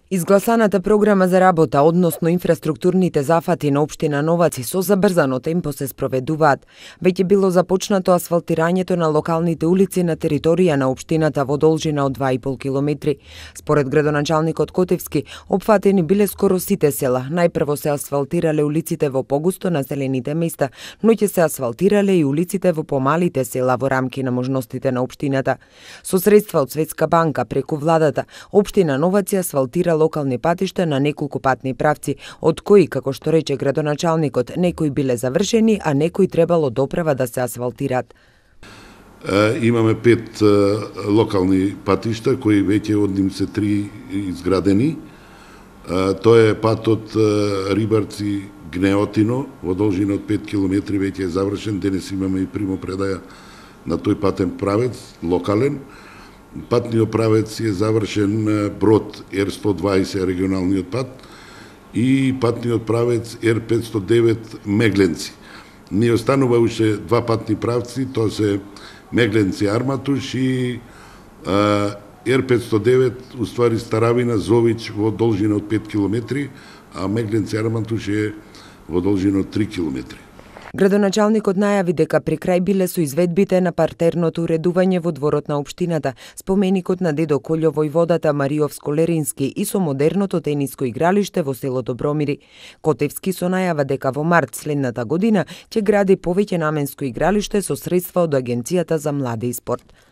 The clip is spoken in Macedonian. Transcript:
Изгласаната програма за работа, односно инфраструктурните зафати на општина Новаци со забрзано темпо се спроведуваат. Веќе било започнато асфалтирањето на локалните улици на територија на општината во должина од 2,5 километри. Според градоначалникот Котевски, опфатени биле скоро сите села. Најпрво се асфалтирале улиците во погусто населените места, но ќе се асфалтирале и улиците во помалите села во рамки на можностите на општината. Со средства од Светска банка преку владата, општина Новаци асфалтира локални патишта на неколку патни правци, од кои, како што рече градоначалникот, некои биле завршени, а некои требало доправа да се асфалтираат. Имаме 5 локални патишта, кои веќе од ним се 3 изградени. Тоа е патот Рибарци Гнеотино, во должина од 5 км веќе е завршен. Денес имаме и примопредаја на тој патен правец, локален. Патниот правец е завршен Брод Р120 регионалниот пат и патниот правец Р509 Мегленци. Не останува уште 2 патни правци, тоа се Мегленци Арматуш и Р509 уствари Старавина Зович во должина од 5 км, а Мегленци Арматуш е во должина од 3 км. Градоначалникот најави дека при крај биле со изведбите на партерното уредување во дворот на општината, споменикот на дедо Колјо војводата Мариовско-Лерински и со модерното тениско игралиште во село Добромири. Котевски со најава дека во март следната година ќе гради повеќе наменско игралиште со средства од Агенцијата за млади и спорт.